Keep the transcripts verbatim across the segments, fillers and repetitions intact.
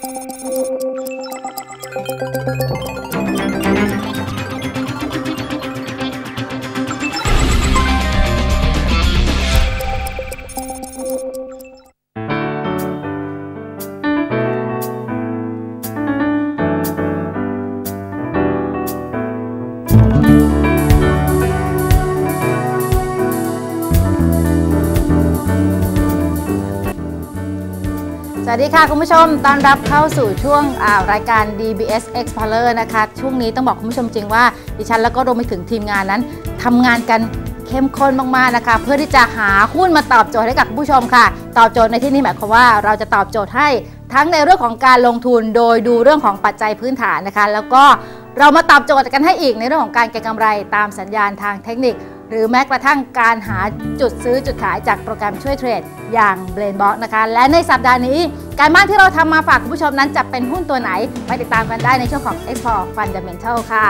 สวัสดีค่ะคุณผู้ชมต้อนรับเข้าสู่ช่วงรายการ ดี บี เอส Explorer นะคะช่วงนี้ต้องบอกคุณผู้ชมจริงว่าดิฉันแล้วก็รวมไปถึงทีมงานนั้นทำงานกันเข้มข้นมากๆนะคะเพื่อที่จะหาหุ้นมาตอบโจทย์ให้กับคุณผู้ชมค่ะตอบโจทย์ในที่นี้หมายความว่าเราจะตอบโจทย์ให้ทั้งในเรื่องของการลงทุนโดยดูเรื่องของปัจจัยพื้นฐานนะคะแล้วก็เรามาตอบโจทย์กันให้อีกในเรื่องของการเก็งกำไรตามสัญญาณทางเทคนิคหรือแม้กระทั่งการหาจุดซื้อจุดขายจากโปรแกรมช่วยเทรดอย่าง BrainBox นะคะและในสัปดาห์นี้การบ้านที่เราทำมาฝากคุณผู้ชมนั้นจะเป็นหุ้นตัวไหนไปติดตามกันได้ในช่วงของ Explore Fundamental ค่ะ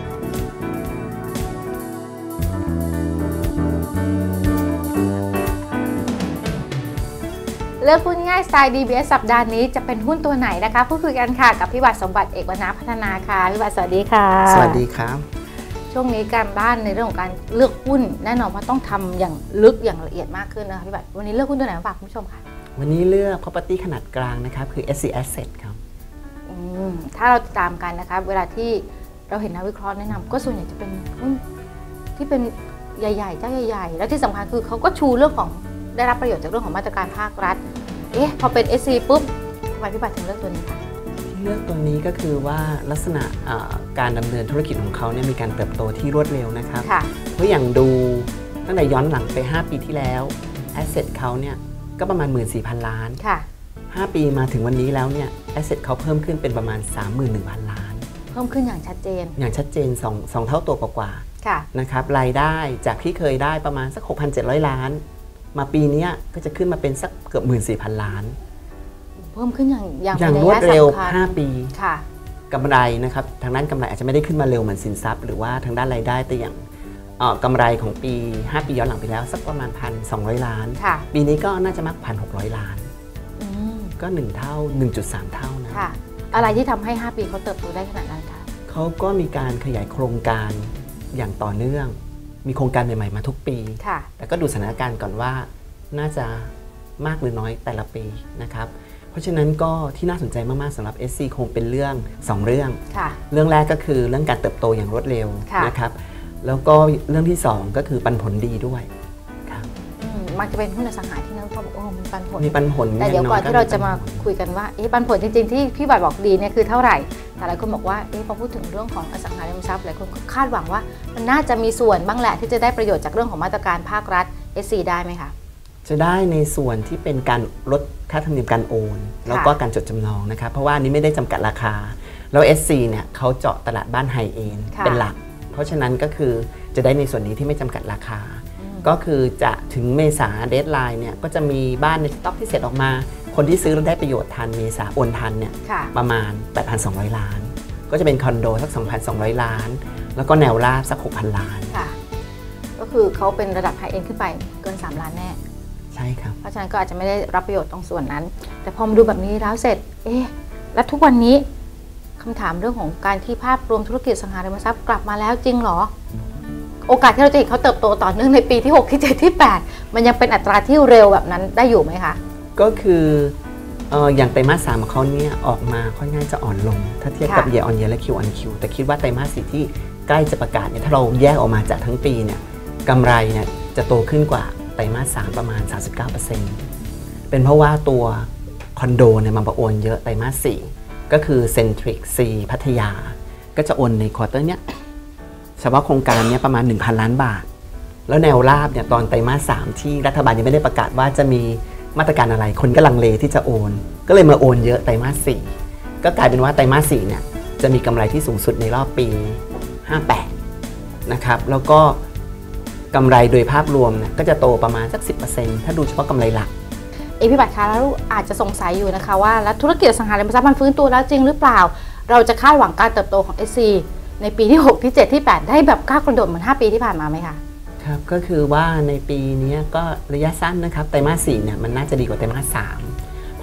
เลือกหุ้นง่ายสไตล์ ดี บี เอส สัปดาห์นี้จะเป็นหุ้นตัวไหนนะคะพูดคุยกันค่ะกับพี่บัตรสมบัติเอกวรรณพัฒนาค่ะพี่บัตรสวัสดีค่ะสวัสดีครับช่วงนี้การบ้านในเรื่องของการเลือกหุ้นแน่นอนว่าต้องทำอย่างลึกอย่างละเอียดมากขึ้นนะคะพี่บัตรวันนี้เลือกหุ้นตัวไหนมาฝากคุณผู้ชมค่ะวันนี้เลือก property ขนาดกลางนะครับคือ เอส ซี Asset ครับถ้าเราติดตามกันนะคะเวลาที่เราเห็นนักวิเคราะห์แนะนำก็ส่วนใหญ่จะเป็นหุ้นที่เป็นใหญ่ๆเจ้าใหญ่ๆแล้วที่สำคัญคือเขาก็ชูเรื่องของได้รับประโยชน์จากเรื่องของมาตรการภาครัฐเอ๊ะพอเป็น เอส ซี ปุ๊บทำไมพี่บัตรถึงเลือกตัวนี้คะเลือกตัวนี้ก็คือว่าลักษณะการดำเนินธุรกิจของเขาเนี่ยมีการเติบโตที่รวดเร็วนะครับเพราะอย่างดูตั้งแต่ย้อนหลังไปห้าปีที่แล้ว Asset เขาเนี่ยก็ประมาณ หนึ่งหมื่นสี่พัน ล้านห้าปีมาถึงวันนี้แล้วเนี่ย Asset เขาเพิ่มขึ้นเป็นประมาณ สามหมื่นหนึ่งพัน ล้านเพิ่มขึ้นอย่างชัดเจนอย่างชัดเจน2 2เท่าตัวกว่าๆนะครับรายได้จากที่เคยได้ประมาณสัก หกพันเจ็ดร้อย ล้านมาปีนี้ก็จะขึ้นมาเป็นสักเกือบ หนึ่งหมื่นสี่พัน ล้านเพิ่มขึ้นอย่างอย่างอย่างรวดเร็วห้าปีค่ะกำไรนะครับทางด้านกำไรอาจจะไม่ได้ขึ้นมาเร็วเหมือนสินทรัพย์หรือว่าทางด้านรายได้แต่อย่างกำไรของปีห้าปีย้อนหลังไปแล้วสักประมาณ หนึ่งพันสองร้อย ล้านปีนี้ก็น่าจะมาก หนึ่งพันหกร้อย ล้านก็หนึ่งเท่า หนึ่งจุดสาม เท่านะค่ะอะไรที่ทำให้ห้าปีเขาเติบโตได้ขนาดนั้นคะเขาก็มีการขยายโครงการอย่างต่อเนื่องมีโครงการใหม่ๆมาทุกปีแต่ก็ดูสถานการณ์ก่อนว่าน่าจะมากหรือน้อยแต่ละปีนะครับเพราะฉะนั้นก็ที่น่าสนใจมากๆสำหรับ เอส ซี คงเป็นเรื่องสองเรื่องเรื่องแรกก็คือเรื่องการเติบโตอย่างรวดเร็วนะครับแล้วก็เรื่องที่สองก็คือปันผลดีด้วยครับมันจะเป็นหุ้นอสังหาที่นั่นเขาบอกโอ้มีปันผลมีปันผลแต่เดี๋ยวก่อนที่เราจะมาคุยกันว่าเอ๊ะปันผลจริงๆที่พี่บัตรบอกดีเนี่ยคือเท่าไหร่แต่หลายคนบอกว่าเอ๊ะพอพูดถึงเรื่องของอสังหาริมทรัพย์หลายคนก็คาดหวังว่ามันน่าจะมีส่วนบ้างแหละที่จะได้ประโยชน์จากเรื่องของมาตรการภาครัฐ เอส ซี ได้ไหมคะจะได้ในส่วนที่เป็นการลดค่าธรรมเนียมการโอนแล้วก็การจดจำนองนะครับเพราะว่านี้ไม่ได้จำกัดราคาแล้ว เอส ซี เนี่ยเขาเจาะตลาดบ้านไฮเอนด์เป็นหลักเพราะฉะนั้นก็คือจะได้ในส่วนนี้ที่ไม่จำกัดราคาก็คือจะถึงเมษาเดดไลน์เนี่ยก็จะมีบ้านในสต็อกที่เสร็จออกมาคนที่ซื้อแล้วได้ประโยชน์ทันเมษาโอนทันเนี่ยประมาณ แปดพันสองร้อย ล้านก็จะเป็นคอนโดสัก สองพันสองร้อย ล้านแล้วก็แนวราบสัก หกพัน ล้านก็คือเขาเป็นระดับไฮเอนด์ขึ้นไปเกินสามล้านแน่ใช่ครับเพราะฉะนั้นก็อาจจะไม่ได้รับประโยชน์ตรงส่วนนั้นแต่พอมาดูแบบนี้แล้วเสร็จเอ๊ะแล้วทุกวันนี้คำถามเรื่องของการที่ภาพรวมธุรกิจสังหาริมทรัพย์กลับมาแล้วจริงหรอโอกาสที่เราจะเห็นเขาเติบโตต่อเนื่องในปีที่หกที่เจ็ดที่แปดมันยังเป็นอัตราที่เร็วแบบนั้นได้อยู่ไหมคะก็คือเอ่ออย่างไตรมาสสามของเขาเนี่ยออกมาค่อนข้างจะอ่อนลงถ้าเทียบกับ year on year และ Q on Q แต่คิดว่าไตรมาสสี่ที่ใกล้จะประกาศเนี่ยถ้าเราแยกออกมาจากทั้งปีเนี่ยกำไรเนี่ยจะโตขึ้นกว่าไตรมาสสามประมาณ สามสิบเก้าเปอร์เซ็นต์ เป็นเพราะว่าตัวคอนโดเนี่ยมันโอนเยอะไตรมาสสี่ก็คือ Centric C พัทยาก็จะโอนในควอเตอร์เนี้ยเฉพาะโครงการนี้ประมาณ หนึ่งพัน ล้านบาทแล้วแนวราบเนี่ยตอนไตรมาสสามที่รัฐบาลยังไม่ได้ประกาศว่าจะมีมาตรการอะไรคนก็ลังเลที่จะโอนก็เลยมาโอนเยอะไตรมาสสี่ก็กลายเป็นว่าไตรมาสสี่เนี่ยจะมีกำไรที่สูงสุดในรอบปีห้าสิบแปดนะครับแล้วก็กำไรโดยภาพรวมเนี่ยก็จะโตประมาณสัก สิบเปอร์เซ็นต์ ถ้าดูเฉพาะกำไรหลักเอพี่บัตรคะแล้วอาจจะสงสัยอยู่นะคะว่าแล้วธุรกิจอสังหาริมทรัพย์มันฟื้นตัวแล้วจริงหรือเปล่าเราจะคาดหวังการเติบโตของ เอส ซี ในปีที่หกที่เจ็ดที่แปดได้แบบก้าวกระโดดเหมือนห้าปีที่ผ่านมาไหมคะครับก็คือว่าในปีนี้ก็ระยะสั้นนะครับไตรมาสสี่เนี่ยมันน่าจะดีกว่าไตรมาสสามเพ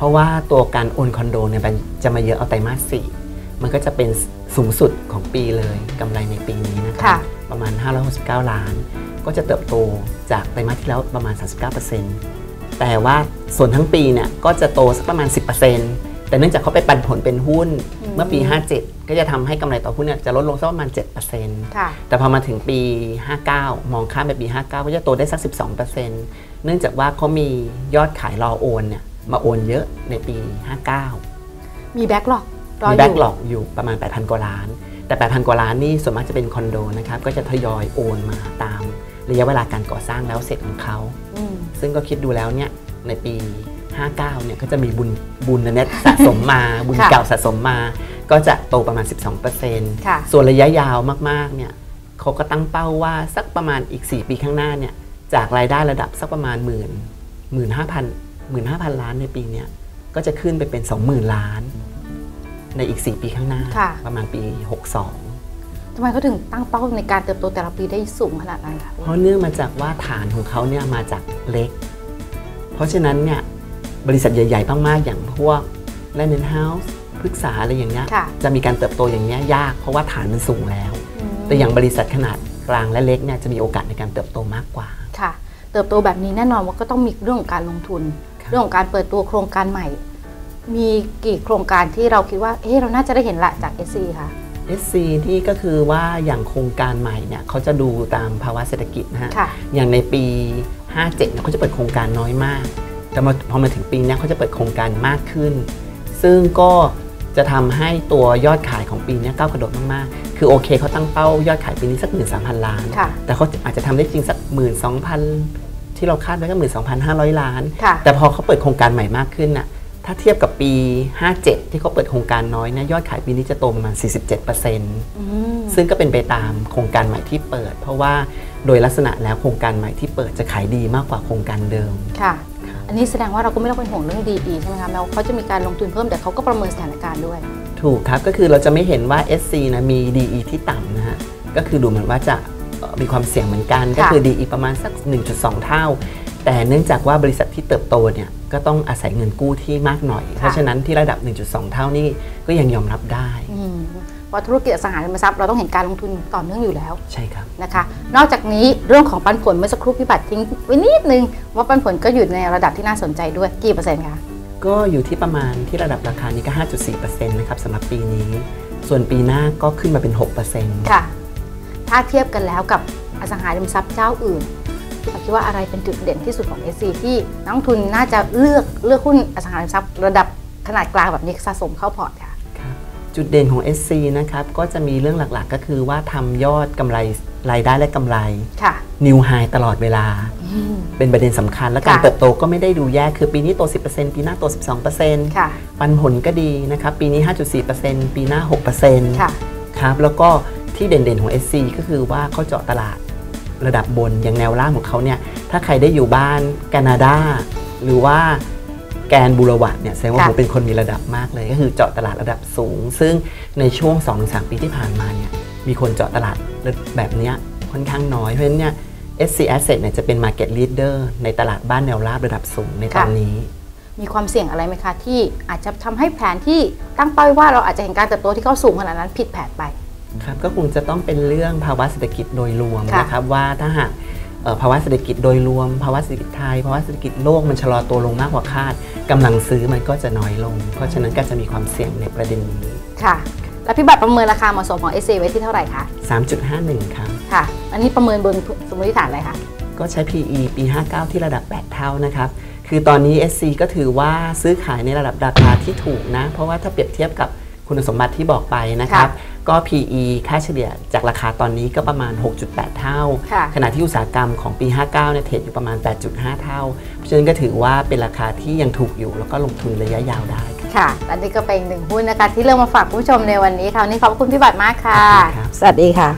ราะว่าตัวการโอนคอนโดเนี่ยมันจะมาเยอะเอาไตรมาสสี่มันก็จะเป็นสูงสุดของปีเลยกำไรในปีนี้นะคะประมาณห้าร้อยหกสิบเก้าล้านก็จะเติบโตจากไตรมาสที่แล้วประมาณ สามสิบเก้าเปอร์เซ็นต์ แต่ว่าส่วนทั้งปีเนี่ยก็จะโตสักประมาณ สิบเปอร์เซ็นต์ แต่เนื่องจากเขาไปปันผลเป็นหุ้นเมื่อปีห้าสิบเจ็ดก็จะทำให้กำไรต่อหุ้นเนี่ยจะลดลงสักประมาณ เจ็ดเปอร์เซ็นต์ แต่พอมาถึงปีห้าสิบเก้ามองข้ามไปปีห้าสิบเก้าก็จะโตได้สัก สิบสองเปอร์เซ็นต์ เนื่องจากว่าเขามียอดขายรอโอนเนี่ยมาโอนเยอะในปีห้าสิบเก้ามีแบ็กหลอกมีแบ็กหลอกอยู่ประมาณ แปดพัน กว่าล้านแต่ แปดพัน กว่าล้านนี่ส่วนมากจะเป็นคอนโดนะครับก็จะทยอยโอนมาตามระยะเวลาการก่อสร้างแล้วเสร็จของเขาซึ่งก็คิดดูแล้วเนี่ยในปีห้าสิบเก้าเนี่ยก็จะมีบุญบุญเน็ตสะสมมา บุญเก่าสะสมมาก็จะโตประมาณ สิบสองเปอร์เซ็นต์ ส่วนระยะยาวมากๆเนี่ยเขาก็ตั้งเป้าว่าสักประมาณอีกสี่ปีข้างหน้าเนี่ยจากรายได้ระดับสักประมาณหมื่นหมื่นห้าพันหมื่นห้าพันล้านในปีนี้ก็จะขึ้นไปเป็น สองหมื่น ล้านในอีกสี่ปีข้างหน้าประมาณปีหกสิบสองทำไมเขาถึงตั้งเป้าในการเติบโตแต่ละปีได้สูงขนาดนั้นคะเพราะเนื่องมาจากว่าฐานของเขาเนี่ยมาจากเล็กเพราะฉะนั้นเนี่ยบริษัทใหญ่ๆมากๆอย่างพวกแลนด์เฮาส์พฤกษาอะไรอย่างเงี้ยจะมีการเติบโตอย่างเงี้ยยากเพราะว่าฐานมันสูงแล้วแต่อย่างบริษัทขนาดกลางและเล็กเนี่ยจะมีโอกาสในการเติบโตมากกว่าค่ะเติบโตแบบนี้แน่นอนว่าก็ต้องมีเรื่องของการลงทุนเรื่องของการเปิดตัวโครงการใหม่มีกี่โครงการที่เราคิดว่าเอ๊ะเราน่าจะได้เห็นละจาก เอส ซี ค่ะเอส ซี ที่ก็คือว่าอย่างโครงการใหม่เนี่ยเขาจะดูตามภาวะเศรษฐกิจนะฮะอย่างในปีห้าสิบเจ็ดเนี่ยเขาจะเปิดโครงการน้อยมากแต่พอมาถึงปีนี้เขาจะเปิดโครงการมากขึ้นซึ่งก็จะทำให้ตัวยอดขายของปีนี้ก้าวกระโดดมากๆคือโอเคเขาตั้งเป้ายอดขายปีนี้สัก หนึ่งหมื่นสามพัน ล้านแต่เขาอาจจะทำได้จริงสัก หนึ่งหมื่นสองพัน ที่เราคาดไว้ก็ หนึ่งหมื่นสองพันห้าร้อย ล้านแต่พอเขาเปิดโครงการใหม่มากขึ้นน่ะถ้าเทียบกับปีห้าสิบเจ็ดที่เขาเปิดโครงการน้อยนะยอดขายปีนี้จะโตประมาณ สี่สิบเจ็ดเปอร์เซ็นต์ ซึ่งก็เป็นไปตามโครงการใหม่ที่เปิดเพราะว่าโดยลักษณะแล้วโครงการใหม่ที่เปิดจะขายดีมากกว่าโครงการเดิมค่ะอันนี้แสดงว่าเราก็ไม่ต้องเป็นห่วงเรื่อง ดี อี ใช่ไหมคะแม้ว่าเขาจะมีการลงทุนเพิ่มแต่เขาก็ประเมินสถานการณ์ด้วยถูกครับก็คือเราจะไม่เห็นว่า เอส ซี นะมี ดี อี ที่ต่ำนะฮะก็คือดูเหมือนว่าจะมีความเสี่ยงเหมือนกันก็คือ ดี อี ประมาณสัก หนึ่งจุดสอง เท่าแต่เนื่องจากว่าบริษัทที่เติบโตเนี่ยก็ต้องอาศัยเงินกู้ที่มากหน่อยเพราะฉะนั้นที่ระดับ หนึ่งจุดสอง เท่านี่ก็ยังยอมรับได้เพราะธุรกิจอสังหาริมทรัพย์เราต้องเห็นการลงทุนต่อเนื่องอยู่แล้วใช่ครับนะคะนอกจากนี้เรื่องของปันผลเมื่อสักครู่พี่บัตรทิ้งไว้นิดนึงว่าปันผลก็อยู่ในระดับที่น่าสนใจด้วยกี่เปอร์เซ็นต์คะก็อยู่ที่ประมาณที่ระดับราคานี้ก็ ห้าจุดสี่เปอร์เซ็นต์ นะครับสำหรับปีนี้ส่วนปีหน้าก็ขึ้นมาเป็น หกเปอร์เซ็นต์ค่ะถ้าเทียบกันแล้วกับอสังหาริมทรัพย์เจ้าอื่นคิดว่าอะไรเป็นจุดเด่นที่สุดของ เอส ซี ที่นักลงทุนน่าจะเลือกเลือกหุ้นอสังหาริมทรัพย์ระดับขนาดกลางแบบนี้สะสมเข้าพอร์ตค่ะจุดเด่นของ เอส ซี นะครับก็จะมีเรื่องหลักๆก็คือว่าทำยอดกำไรรายได้และกำไรนิวไฮตลอดเวลาเป็นประเด็นสำคัญและการเติบโตก็ไม่ได้ดูแย่คือปีนี้โต สิบเปอร์เซ็นต์ ปีหน้าโต สิบสองเปอร์เซ็นต์ ปันผลก็ดีนะครับปีนี้ ห้าจุดสี่เปอร์เซ็นต์ ปีหน้า หกเปอร์เซ็นต์ ครับแล้วก็ที่เด่นๆของ เอส ซี ก็คือว่าเขาเจาะตลาดระดับบนอย่างแนวล่างของเขาเนี่ยถ้าใครได้อยู่บ้านแคนาดาหรือว่าแกนบูรวัตเนี่ยแสดงว่าผมเป็นคนมีระดับมากเลยก็คือเจาะตลาดระดับสูงซึ่งในช่วง สองถึงสาม ปีที่ผ่านมาเนี่ยมีคนเจาะตลาดแบบนี้ค่อนข้างน้อยเพราะฉะนั้นเนี่ย เอส ซี Asset เนี่ยจะเป็น Market Leader ในตลาดบ้านแนวราบระดับสูงในตอนนี้มีความเสี่ยงอะไรไหมคะที่อาจจะทำให้แผนที่ตั้งเป้าว่าเราอาจจะเห็นการเติบโตที่เขาสูงขนาดนั้นผิดแผนไปครับก็คงจะต้องเป็นเรื่องภาวะเศรษฐกิจโดยรวมนะครับว่าถ้าหากภาวะเศรษฐกิจโดยรวมภาวะเศรษฐกิจไทยภาวะเศรษฐกิจโลกมันชะลอตัวลงมากกว่าคาดกำลังซื้อมันก็จะน้อยลงเพราะฉะนั้นก็จะมีความเสี่ยงในประเด็นนี้ค่ะแล้วพี่บัตรประเมินราคาเหมาะสมของ เอส ซี ไว้ที่เท่าไหร่คะสามจุดห้าหนึ่ง ครับค่ะอันนี้ประเมินบนสมมติฐานอะไรคะก็ใช้ พี อี ปีห้าสิบเก้าที่ระดับแปดเท่านะครับคือตอนนี้ เอส ซี ก็ถือว่าซื้อขายในระดับราคาที่ถูกนะเพราะว่าถ้าเปรียบเทียบกับคุณสมบัติที่บอกไปนะครับก็ พี อี ค่าเฉลี่ยจากราคาตอนนี้ก็ประมาณ หกจุดแปด เท่าขณะที่อุตสาหกรรมของปีห้าสิบเก้าเนี่ยเทรดอยู่ประมาณ แปดจุดห้า เท่าเพราะฉะนั้นก็ถือว่าเป็นราคาที่ยังถูกอยู่แล้วก็ลงทุนระยะยาวได้ค่ะและนี่ก็เป็นหนึ่งหุ้นนะคะที่เลือกมาฝากผู้ชมในวันนี้ค่ะวันนี้ขอบคุณพี่บัตรมากค่ะสวัสดีค่ะ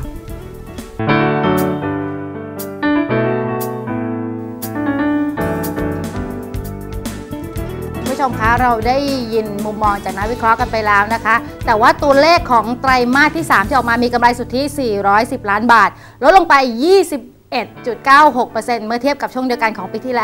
ผู้ชมคะเราได้ยินมุมมองจากนักวิเคราะห์กันไปแล้วนะคะแต่ว่าตัวเลขของไตรมาสที่สามที่ออกมามีกำไรสุทธิสี่ร้อยสิบล้านบาทลดลงไป ยี่สิบเอ็ดจุดเก้าหกเปอร์เซ็นต์ เมื่อเทียบกับช่วงเดียวกันของปีที่แล้ว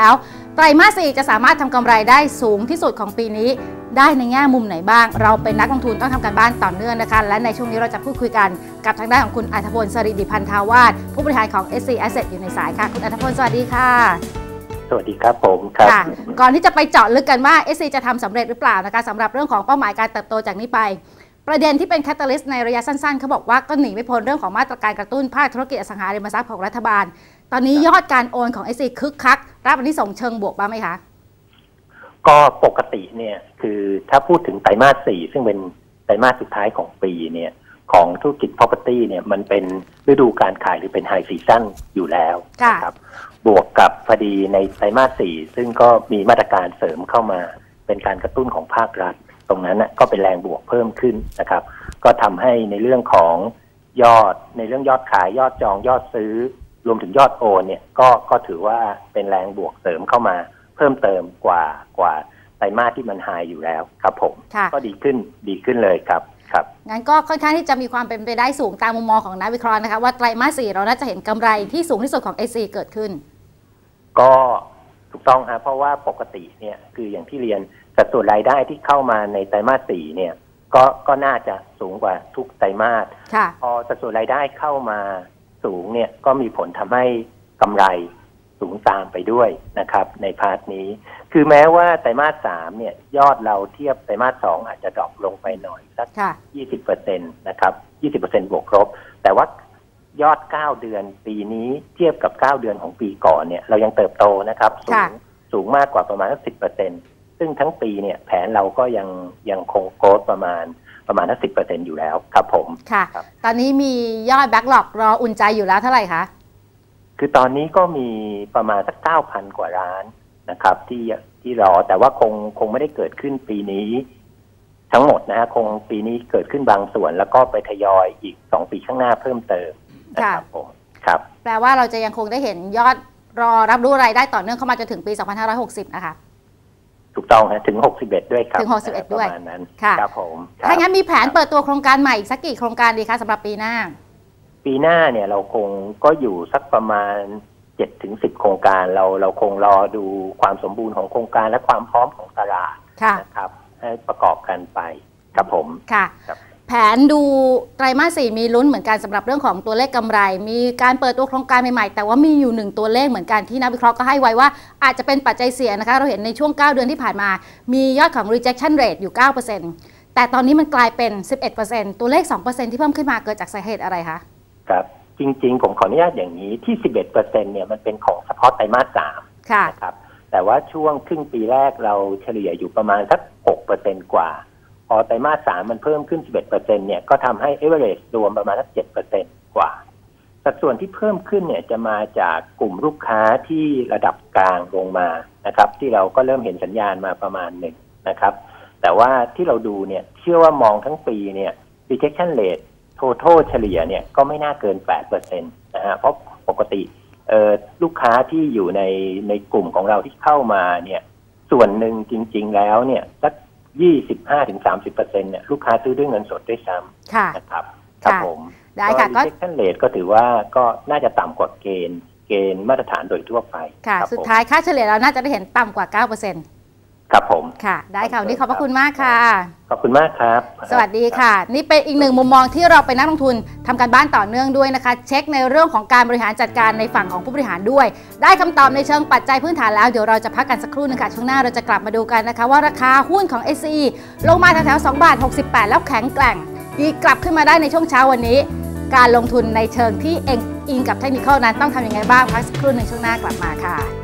ไตรมาสสี่จะสามารถทำกำไรได้สูงที่สุดของปีนี้ได้ในแง่มุมไหนบ้างเราเป็นนักลงทุนต้องทำการบ้านต่อเนื่องนะคะและในช่วงนี้เราจะพูดคุยกันกับทางด้านของคุณอัธพล สริดิพันธาวาสผู้บริหารของ เอส ซี Asset อยู่ในสายค่ะคุณอัธพลสวัสดีค่ะสวัสดีครับผมครับก่อนที่จะไปเจาะลึกกันว่า เอส ซี จะทำสำเร็จหรือเปล่านะคะสำหรับเรื่องของเป้าหมายการเติบโตจากนี้ไปประเด็นที่เป็นแคตตาลิสต์ในระยะสั้นๆเขาบอกว่าก็หนีไม่พ้นเรื่องของมาตรการกระตุ้นภาคธุรกิจอสังหาริมทรัพย์ของรัฐบาลตอนนี้ยอดการโอนของ เอส ซี คึกคักรับอันนี้ส่งเชิงบวกบ้างไหมคะก็ปกติเนี่ยคือถ้าพูดถึงไตรมาสสี่ซึ่งเป็นไตรมาสสุดท้ายของปีเนี่ยของธุรกิจ property เนี่ยมันเป็นฤดูการขายหรือเป็น high season อยู่แล้วนะครับบวกกับพอดีในไตรมาสสี่ซึ่งก็มีมาตรการเสริมเข้ามาเป็นการกระตุ้นของภาครัฐตรงนั้นนะก็เป็นแรงบวกเพิ่มขึ้นนะครับก็ทำให้ในเรื่องของยอดในเรื่องยอดขายยอดจองยอดซื้อรวมถึงยอดโอนเนี่ยก็ก็ถือว่าเป็นแรงบวกเสริมเข้ามาเพิ่มเติมกว่ากว่าไตรมาสที่มันไฮอยู่แล้วครับผมก็ดีขึ้นดีขึ้นเลยครับครับงั้นก็ค่อนข้างที่จะมีความเป็นไปได้สูงตามมุมมองของนักวิเคราะห์นะคะว่าไตรมาสสี่เราน่าจะเห็นกำไรที่สูงที่สุดของ เอส ซี เกิดขึ้นก็ถูกต้องฮะเพราะว่าปกติเนี่ยคืออย่างที่เรียนสัดส่วนรายได้ที่เข้ามาในไตรมาสสี่เนี่ยก็ก็น่าจะสูงกว่าทุกไตรมาสพอสัดส่วนรายได้เข้ามาสูงเนี่ยก็มีผลทำให้กำไรสูงตามไปด้วยนะครับในพาร์ทนี้คือแม้ว่าไตรมาสสามเนี่ยยอดเราเทียบไตรมาสสองอาจจะดรอปลงไปหน่อยสัก ยี่สิบเปอร์เซ็นต์ นะครับ ยี่สิบเปอร์เซ็นต์ บวกลบแต่ว่ายอดเก้าเดือนปีนี้เทียบกับเก้าเดือนของปีก่อนเนี่ยเรายังเติบโตนะครับสูงสูงมากกว่าประมาณสัก สิบเปอร์เซ็นต์ ซึ่งทั้งปีเนี่ยแผนเราก็ยังยังคงโกรธประมาณประมาณสัก สิบเปอร์เซ็นต์ อยู่แล้วครับผมค่ะตอนนี้มียอดแบ็คล็อกรออุ่นใจอยู่แล้วเท่าไหร่คะคือตอนนี้ก็มีประมาณสัก เก้าพัน กว่าล้านนะครับที่ที่รอแต่ว่าคงคงไม่ได้เกิดขึ้นปีนี้ทั้งหมดนะฮะคงปีนี้เกิดขึ้นบางส่วนแล้วก็ไปทยอยอีกสองปีข้างหน้าเพิ่มเติมนะครับผมครับแปลว่าเราจะยังคงได้เห็นยอดรอรับรู้รายได้ต่อเนื่องเข้ามาจนถึงปีสองพันห้าร้อยหกสิบนะคะถูกต้องฮะถึงหกสิบเอ็ดด้วยครับถึงหกสิบเอ็ดด้วยประมาณนั้นค่ะครับผมถ้างั้นมีแผนเปิดตัวโครงการใหม่อีกสักกี่โครงการดีคะสำหรับปีหน้าปีหน้าเนี่ยเราคงก็อยู่สักประมาณเจ็ดถึงสิบโครงการเราเราคงรอดูความสมบูรณ์ของโครงการและความพร้อมของตลาดนะครับให้ประกอบกันไปครับผมค่ะแผนดูไตรมาสสี่มีลุ้นเหมือนกันสำหรับเรื่องของตัวเลขกำไรมีการเปิดตัวโครงการใหม่ๆแต่ว่ามีอยู่หนึ่งตัวเลขเหมือนกันที่นักวิเคราะห์ก็ให้ไว้ว่าอาจจะเป็นปัจจัยเสี่ยงนะคะเราเห็นในช่วงเก้าเดือนที่ผ่านมามียอดของ rejection rate อยู่ เก้าเปอร์เซ็นต์ แต่ตอนนี้มันกลายเป็น สิบเอ็ดเปอร์เซ็นต์ ตัวเลข สองเปอร์เซ็นต์ ที่เพิ่มขึ้นมาเกิดจากสาเหตุอะไรคะครับจริงๆผมขออนุญาตอย่างนี้ที่ สิบเอ็ดเปอร์เซ็นต์ เนี่ยมันเป็นของเฉพาะไตรมาสสามนะครับแต่ว่าช่วงครึ่งปีแรกเราเฉลี่ยอยู่ประมาณสัก หกเปอร์เซ็นต์ กว่าพอไตรมาสสามมันเพิ่มขึ้น สิบเอ็ดเปอร์เซ็นต์ เนี่ยก็ทำให้ average รวมประมาณสัก เจ็ดเปอร์เซ็นต์ กว่าสัดส่วนที่เพิ่มขึ้นเนี่ยจะมาจากกลุ่มลูกค้าที่ระดับกลางลงมานะครับที่เราก็เริ่มเห็นสัญญาณมาประมาณหนึ่งนะครับแต่ว่าที่เราดูเนี่ยเชื่อว่ามองทั้งปีเนี่ย rejection rate total เฉลี่ยเนี่ยก็ไม่น่าเกิน แปดเปอร์เซ็นต์ นะฮะเพราะปกติเอ่อลูกค้าที่อยู่ในในกลุ่มของเราที่เข้ามาเนี่ยส่วนหนึ่งจริงๆแล้วเนี่ยสัก ยี่สิบห้าถึงสามสิบเปอร์เซ็นต์ เนี่ยลูกค้าซื้อด้วยเงินสดด้วยซ้ำนะครับครับผมได้ค่ะก็ rejection rate ก็ถือว่าก็น่าจะต่ำกว่าเกณฑ์เกณฑ์มาตรฐานโดยทั่วไปค่ะสุดท้ายค่าเฉลี่ยเราน่าจะได้เห็นต่ำกว่า เก้าเปอร์เซ็นต์ครับผมค่ะได้ค่ะวันนี้ขอบพระคุณมากค่ะขอบคุณมากครับสวัสดีค่ะนี่เป็นอีกหนึ่งมุมมองที่เราเป็นนักลงทุนทำการบ้านต่อเนื่องด้วยนะคะเช็คในเรื่องของการบริหารจัดการในฝั่งของผู้บริหารด้วยได้คำตอบในเชิงปัจจัยพื้นฐานแล้วเดี๋ยวเราจะพักกันสักครู่นึงค่ะช่วงหน้าเราจะกลับมาดูกันนะคะว่าราคาหุ้นของ เอส ซี ลงมาแถวๆสองบาทหกสิบแปดแล้วแข็งแกร่งดีกลับขึ้นมาได้ในช่วงเช้าวันนี้การลงทุนในเชิงที่เองอิงกับเทคนิคนั้นต้องทำยังไงบ้างพักสักครู่นึงช่วงหน้ากลับมาค่ะ